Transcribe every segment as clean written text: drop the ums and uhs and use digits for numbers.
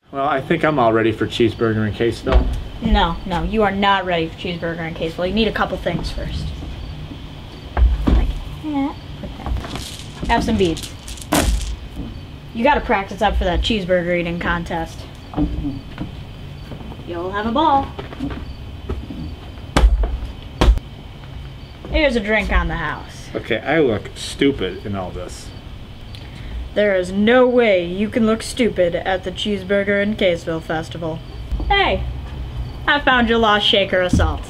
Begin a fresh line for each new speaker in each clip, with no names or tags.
Well, I think I'm all ready for cheeseburger in Caseville.
No, you are not ready for cheeseburger in Caseville. You need a couple things first. Like that. Put that down. Have some beads. You gotta practice up for that cheeseburger eating contest. You'll have a ball. Here's a drink on the house.
Okay, I look stupid in all this.
There is no way you can look stupid at the Cheeseburger and Caseville Festival. Hey, I found your lost shaker of salt.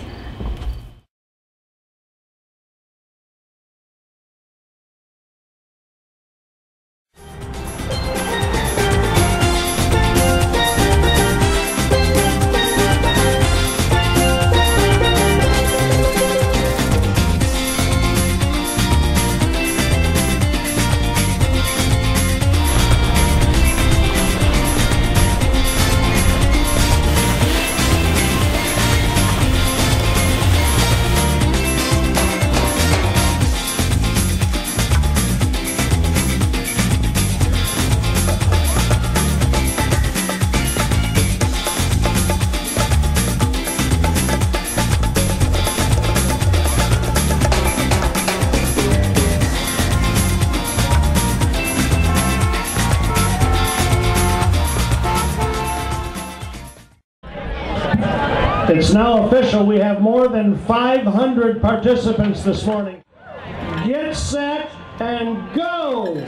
It's now official. We have more than 500 participants this morning. Get set and go!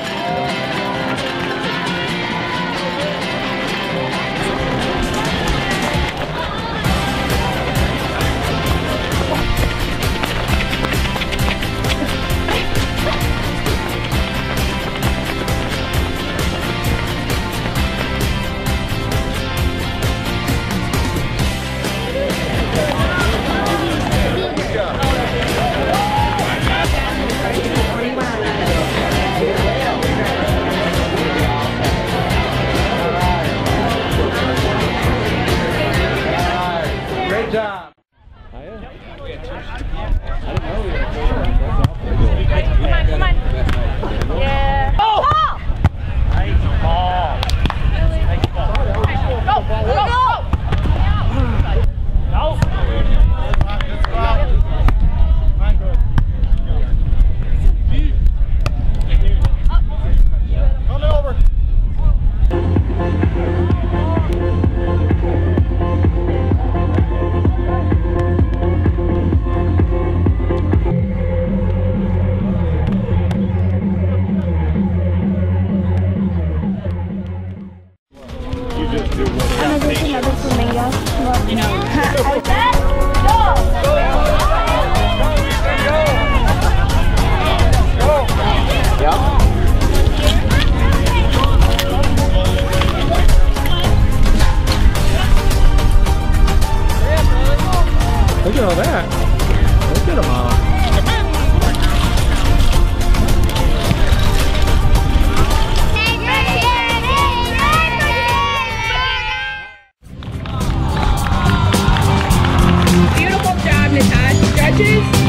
Look at all that. Look at them all.
Beautiful job, Natasha. Judges.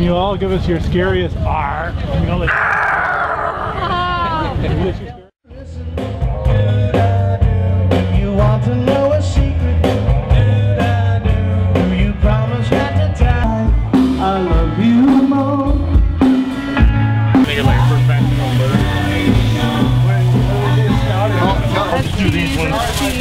you all give us your scariest R? You know, like,
You want to know a secret? Do you promise not to tell? I love you more.
make it like a professional bird.
Let's do these ones.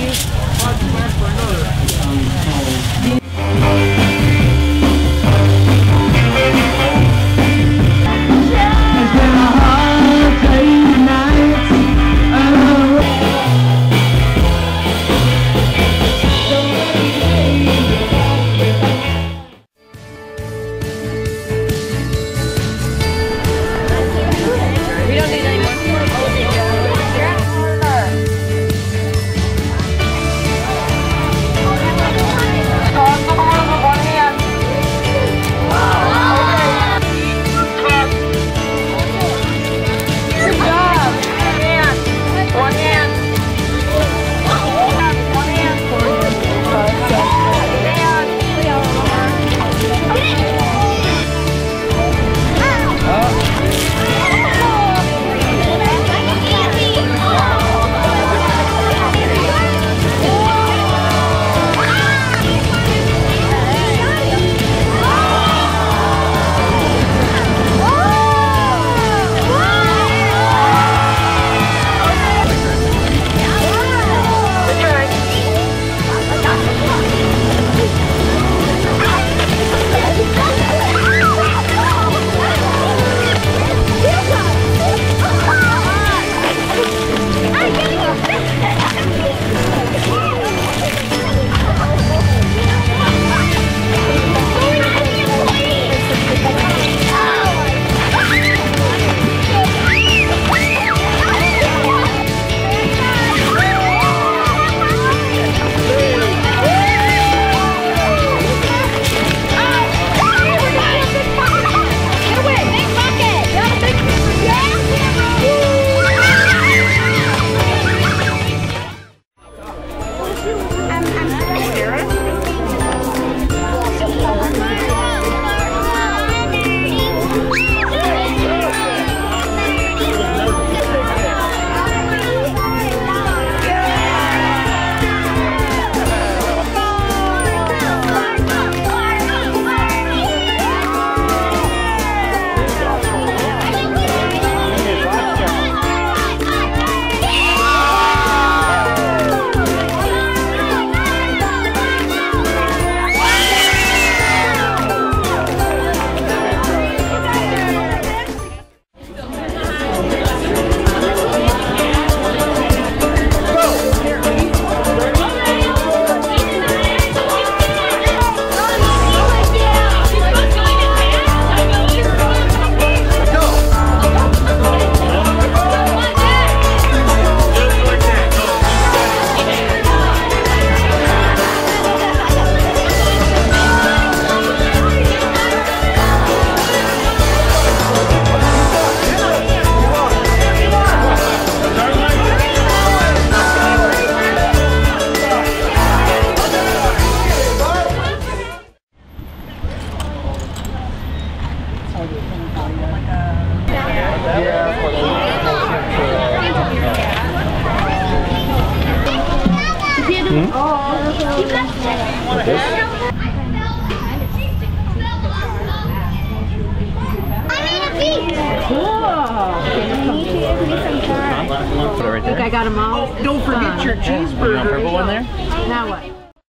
Put it right there.
I got them all.
Oh, don't forget your cheeseburger.
Yeah.
Purple one there?
Now what?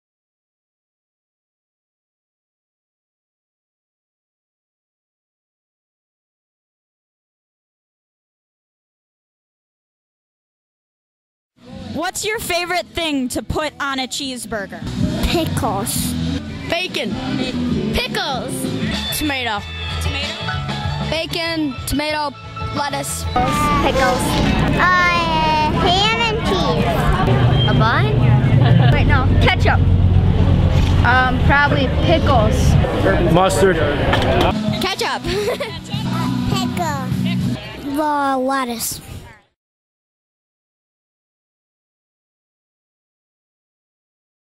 What's your favorite thing to put on a cheeseburger?
Pickles.
Bacon. Pickles. Tomato.
Tomato?
Bacon, tomato, lettuce.
Pickles. Ham and cheese.
A bun? Wait, no. Ketchup. Probably pickles.
Mustard.
Ketchup.
Pickle. Lettuce.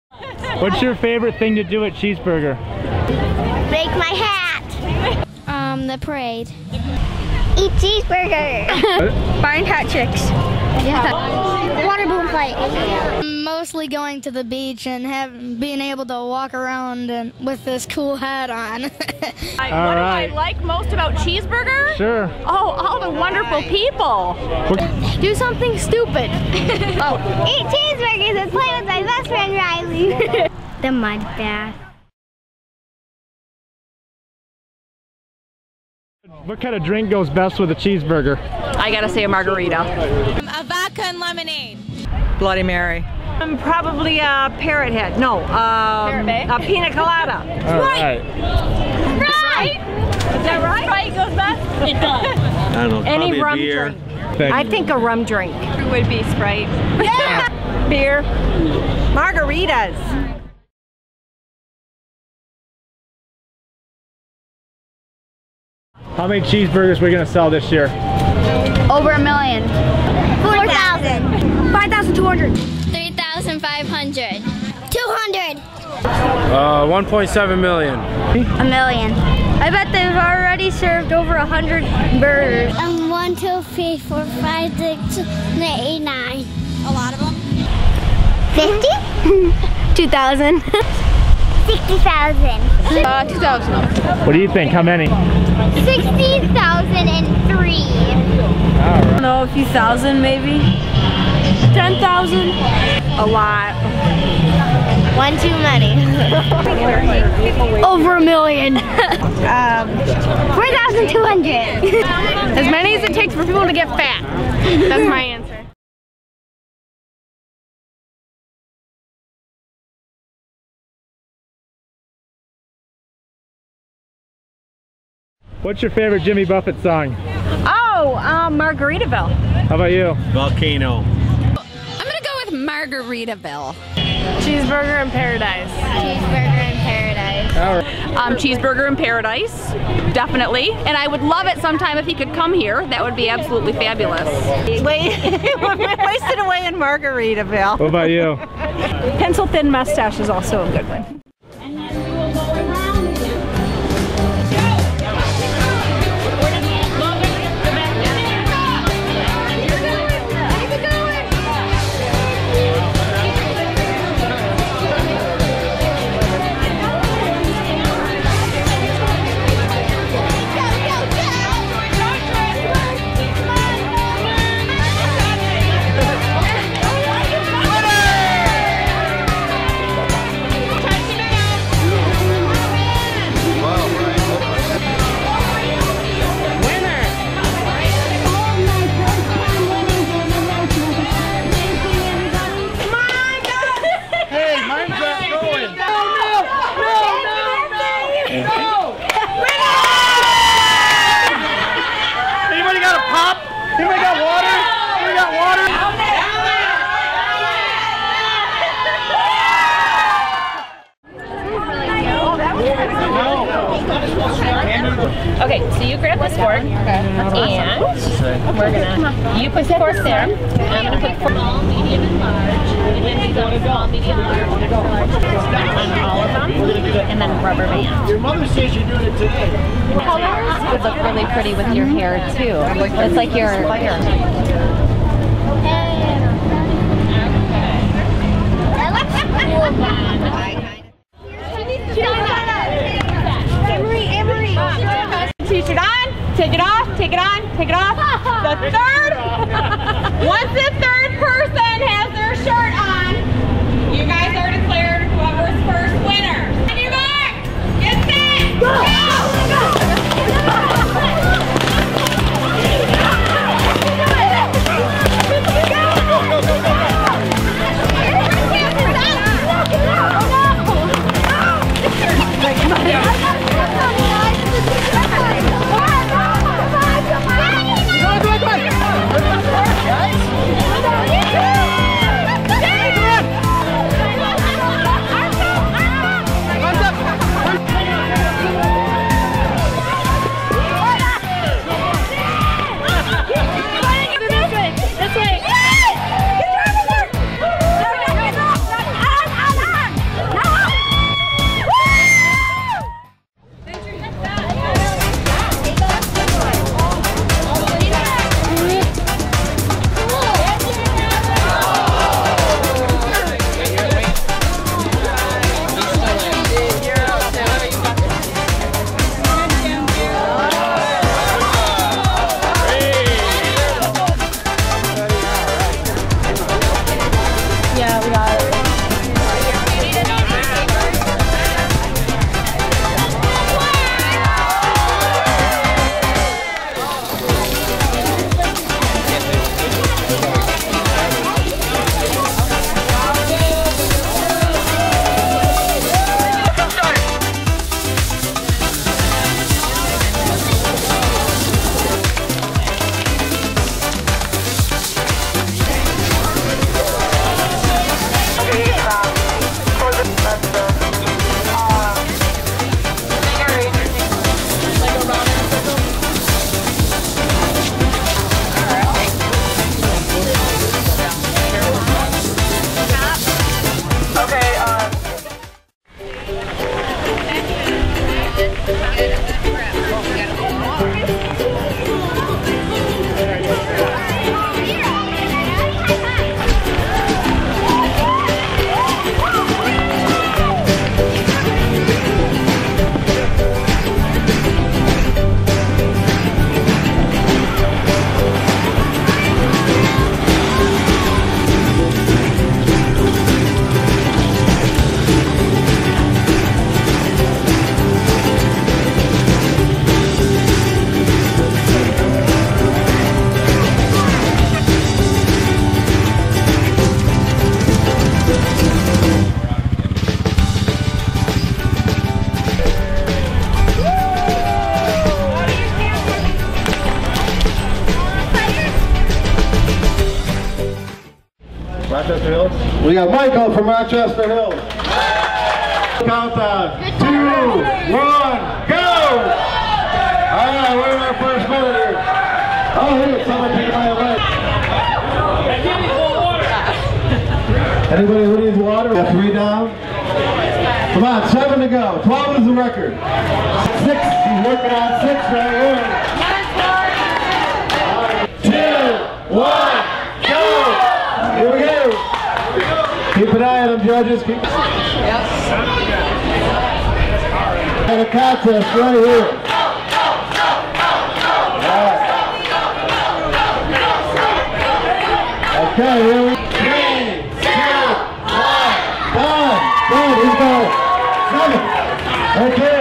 What's your favorite thing to do at Cheeseburger?
Make my hat. from the parade. Eat cheeseburger.
Buying hot chicks.
Yeah. Water balloon fight.
Mostly going to the beach and being able to walk around and with this cool hat on.
What do I like most about Cheeseburger?
Sure.
Oh, all the wonderful people.
Do something stupid.
Eat cheeseburgers and play with my best friend Riley. The mud bath.
What kind of drink goes best with a cheeseburger?
I gotta say a margarita.
A vodka and lemonade.
Bloody Mary.
Probably a parrot head. No, a pina colada.
All right.
Right! Is that right? Sprite goes best? It does.
I don't know,
Any
probably a
rum
beer.
drink. I think a rum drink. It would be Sprite. Yeah! Beer. Margaritas.
How many cheeseburgers are we gonna sell this year?
Over 1 million.
4,000.
5,200.
3,500. 200.
1.7 million.
A million.
I bet they've already served over 100 burgers.
1, 2, 3, 4, 5, 6, 7, 8, 9.
A lot of them?
50?
2,000.
60,000.
2,000.
What do you think? How many?
60,003.
I don't know, a few thousand maybe. 10,000? A lot.
One too many.
Over 1 million.
4,200.
As many as it takes for people to get fat. That's my answer.
What's your favorite Jimmy Buffett song?
Oh, Margaritaville.
How about you?
Volcano.
I'm gonna go with Margaritaville. Cheeseburger in Paradise.
Cheeseburger in paradise.
All right.
Cheeseburger in Paradise, definitely. And I would love it sometime if he could come here. That would be absolutely fabulous.
Wasted away in Margaritaville.
What about you?
Pencil thin mustache is also a good one.
Okay, so you grab this fork, and we're gonna, you put the fork there, I'm gonna put small, medium, and large, and then we go small, medium, large, extra large, on all of them, and then rubber band.
Your mother says you're doing it today.
Colors would look really pretty with your hair too. It's like your fire.
T-shirt on, take it off, take it on, take it off. The third, once the third person has their shirt on, you guys are declared whoever's first winner. On your mark, get set, go! Go!
Rochester Hills. We got Michael from Rochester Hills. Countdown. 2, 1, go! Alright, we're in our first minute here. Oh, here, someone take my away. Anybody who needs water? We have 3 down. Come on, 7 to go. 12 is the record. 6, he's working on 6 right here. 2, 1, go! Here we go. Keep an eye on them, judges. Keep... And a contest right here. Right. Okay, here we go. 3, 2, 1, done. Done. He's going. 7. Okay.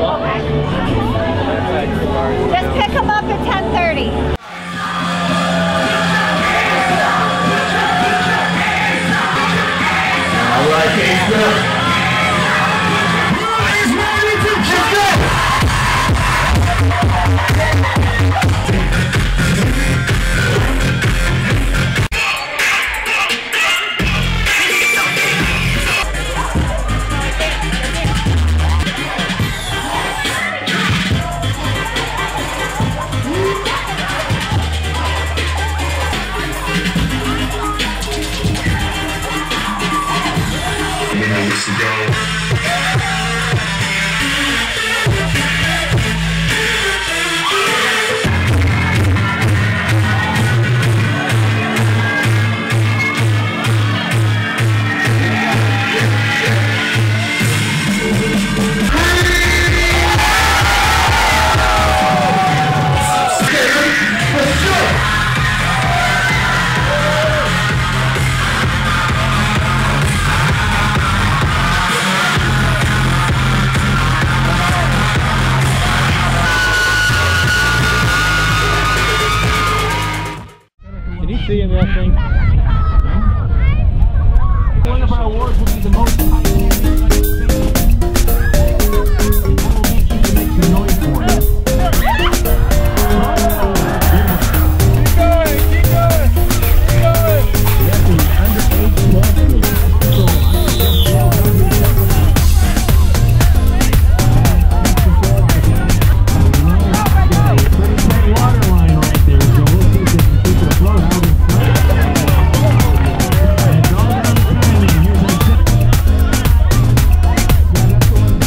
Just pick them up at 10:30.
All right, Caseville.
Can you see in that thing?
One of our awards will be the most pioneering. I will get you to make some noise for it.
Keep going, keep going, keep going.
That's the underage 12 group. So I pretty tight water line right there, so we'll see if we can keep it afloat out in front. And it's all down the timing. Here's our tip. Yeah, that's the one that's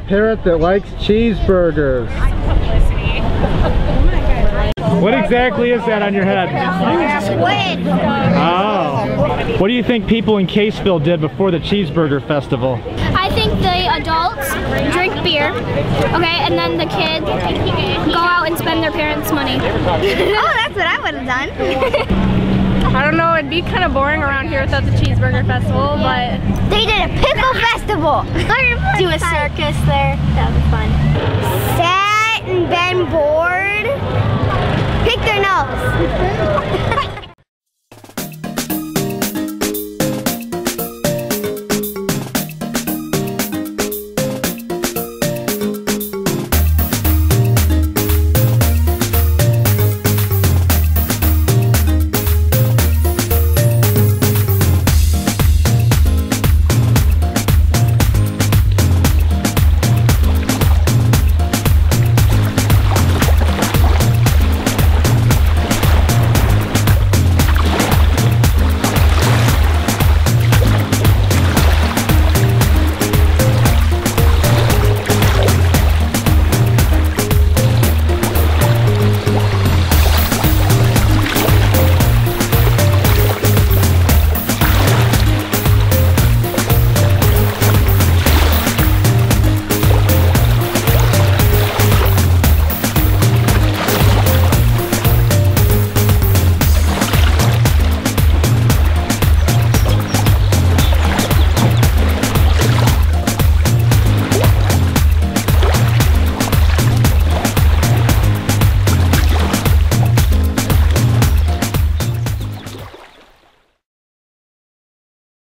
parrot that likes cheeseburgers.
What exactly is that on your head?
Squid.
Oh. What do you think people in Caseville did before the Cheeseburger Festival?
I think the adults drink beer, okay, and then the kids go out and spend their parents' money. Oh, that's what I would have done.
I don't know, it'd be kind of boring around here without the Cheeseburger Festival, but...
They did a pickle festival. Do a circus there. That would be fun. Sat and been bored. Pick their nose.